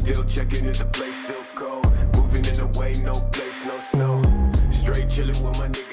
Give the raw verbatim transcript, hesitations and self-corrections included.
Still checking if the place still cold. Moving in a way, no place, no snow. Straight chilling with my niggas.